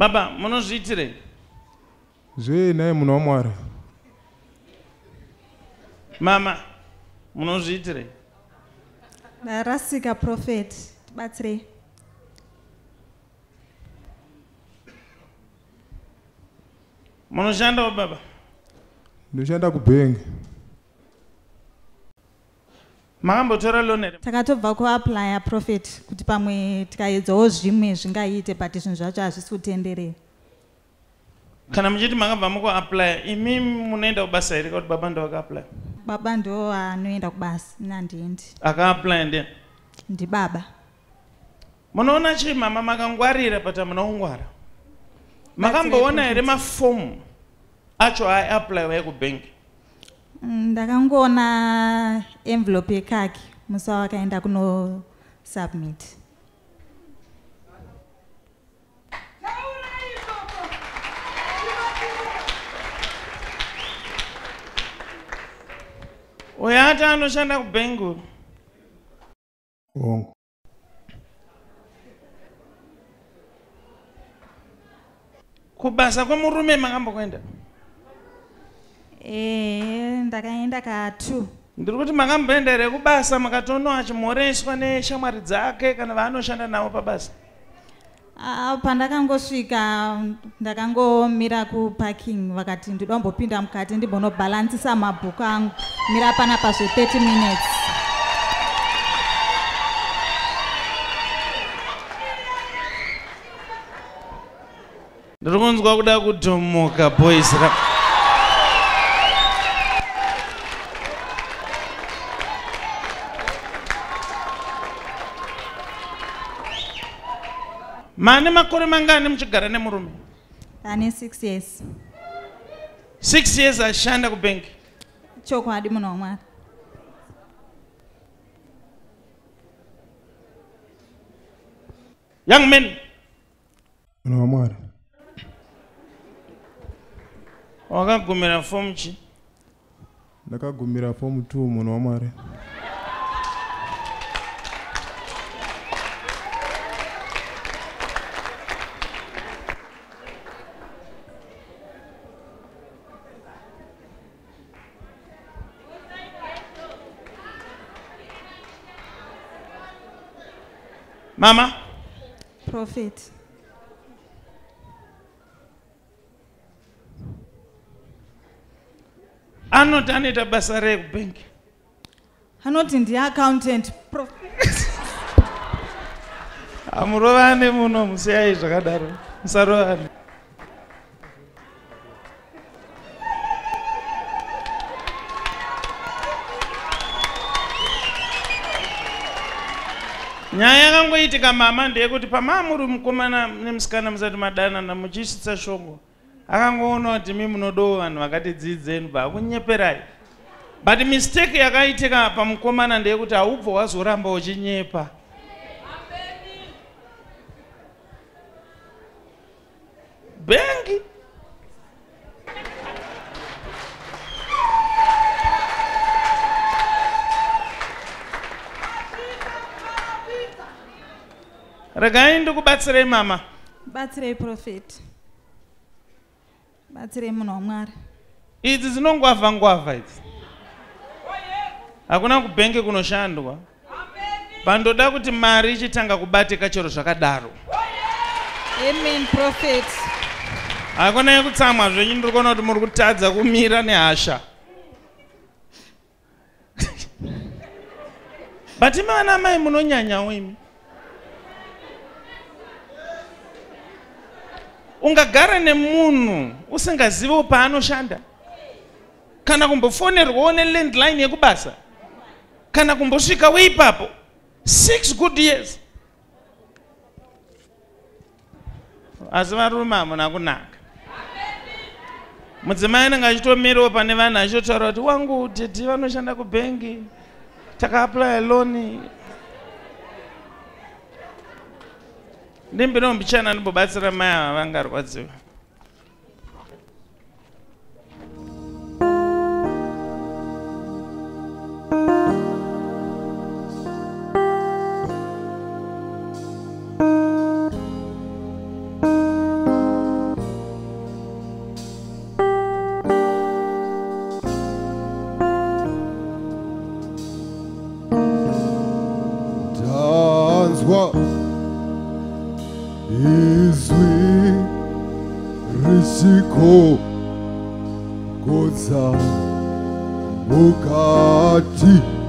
Baba, munozviitirei? Naye munhu waMwari. Mama, munozviitirei? Ndarasika Prophet, tibatsirei. Munoshandawo baba? Ndoshanda kubhengi. Makambotora loan here? Takatobva kuaplya Prophet kuti pamwe tikaedzawo zvimwe zvingaite but zvinhu zvacho hazvisi kutenderera. Kana muchiti makabva mukuaplya, imi munoenda kubasa here kuti baba ndo akaaplya? Baba ndo anoenda kubasa, nandiendi. Akaaplya ndiani? Ndibaba. Munoona chii mama makangwarira pata munoungwara? Makamboona here mafomu acho aiaplyiwa ekubhengi? Ndakangoona envelope yekaki musa wakaenda kuno submit. Uyo ati anoshanda kubhengi. Kubasa kwemurume makambokwenda? Ndakaenda ka2. Ndiri kuti makamboenda here kubasa makatoona achimhoreswa neshamwari dzake kana vaanoshanda navo pabasa? Pandakangosvika ndakangomira kuparking vakati ndinoda kumbopinda mukati ndimbonobhalansisa mabhuku angu. Mira panapa 30 minutes. Ndiri kunzwa kuda kutomoka boys. Mane makore mangani muchigara nemurume? Ane 6 years. 6 years ashanda kubhengi? Chokwadi munhu waMwari. Young men. Munhu waMwari. Wakagumira form chi? Ndakagumira form 2 munhu waMwari. Mama? Prophet. Anoti anoita basa rei kubhengi? Anoti ndi accountant. Prophet. Amurovane muno musiyai zvakadaro. Musarovane. Nyaya yakangoitika mama ndeyekuti pamamuri mukomana nemusikana musati madanana muchisvitsa shoko, akangoona kuti mi munodawo vanhu vakati dzidzeni vakunyeperai. But mistake yakaitika pamukomana ndeyekuti haubva wazoramba uchinyepa. Bengi regai ndikubatsirei mama. Batsirei Prophet. Batsirei munhu waMwari. Idzi dzinongwavha ngwavha idzi. Hakuna kubhengi kunoshandwa. Pandoda kuti mari ichitanga kubatika chero zvakadaro. Amen Prophet. Hakuna yekutsamwa zvenyu, ndiri kuona kuti muri kutadza kumira nehasha. But imi vana mai munonyanyawo imi. Ungagara nemunhu usingazivi paanoshanda? Kana kumbofonerwawo nelandline yekubasa? Kana kumbosvikawo ipapo? 6 good years. Asi varume hamuna kunaka. Mudzimai anenge achitomirawo pane vanhu achitotaura kuti wangu tete vanoshanda kubhengi, takaaplya loan. Ndimbiro mbichana ndimbobatsira mai ava vangarwadziwa. godza mukati